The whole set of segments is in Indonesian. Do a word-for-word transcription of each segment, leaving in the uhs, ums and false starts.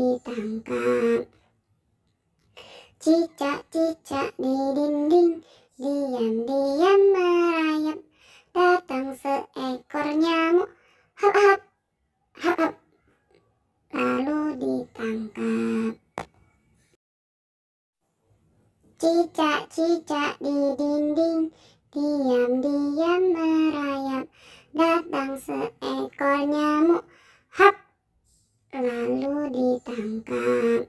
ditangkap. Cicak-cicak di dinding diam-diam merayap. Datang seekor nyamuk, hap hap hap hap, lalu ditangkap. Cicak-cicak di dinding diam-diam merayap. Datang seekor nyamuk, hap, lalu ditangkap.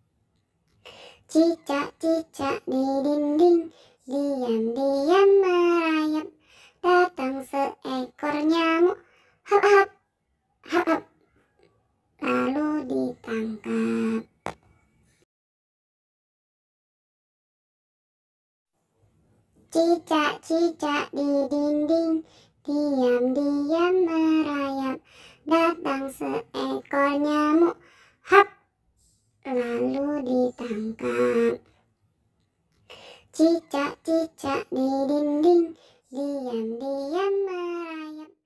Cicak-cicak di dinding diam-diam merayap. Datang seekor nyamuk, hap hap hap hap, lalu ditangkap. Cicak-cicak di dinding diam-diam merayap. Datang seekor nyamuk, hap, lalu ditangkap. Cicak-cicak di dinding diam-diam merayap.